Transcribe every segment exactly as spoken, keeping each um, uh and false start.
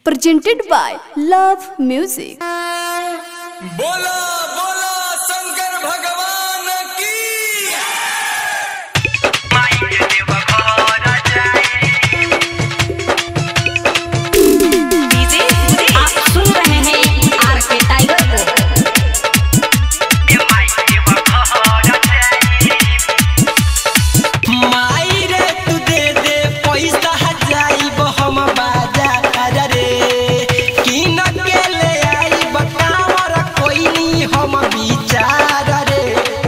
presented by Love Music. बोला बोला शंकर भगवान की। डीजे आप सुन रहे हैं आर के टाइगर को। माई रे तू दे दे पैसा जाइब हम बाजार रे की न के ले आई बतावर कोई नहीं हम विचार रे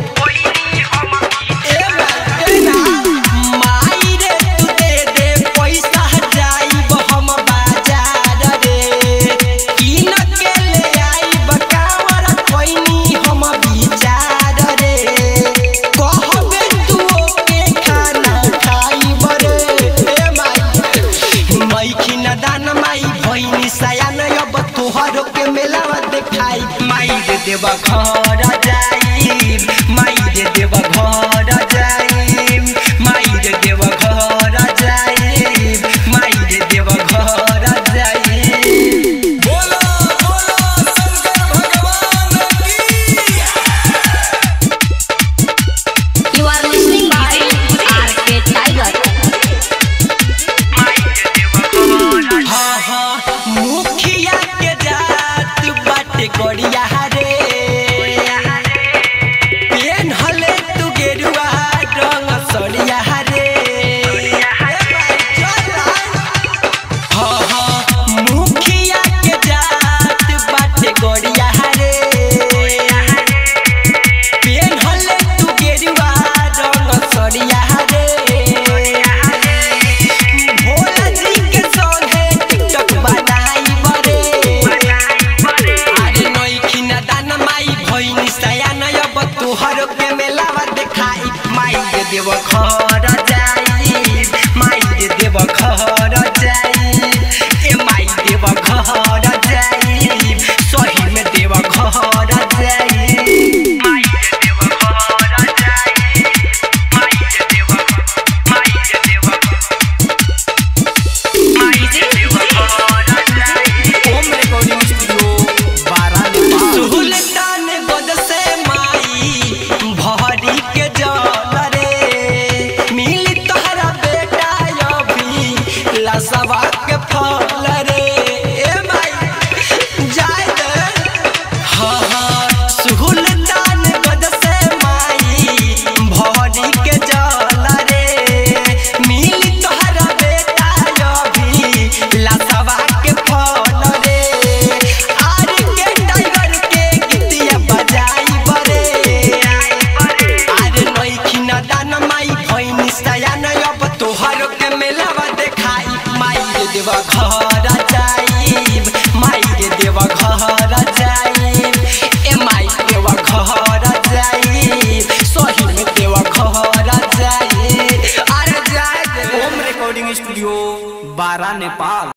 ए बेटा माई रे तू दे दे पैसा जाइब हम बाजार रे की न के ले आई बतावर कोई नहीं हम विचार रे कहबे तू के खाना खाइब रे ए माई माई खिना दान माई भइनी सयान अब तोहर के मेलावा देखाई माई दे देबा घर जाई माई दे देबा घर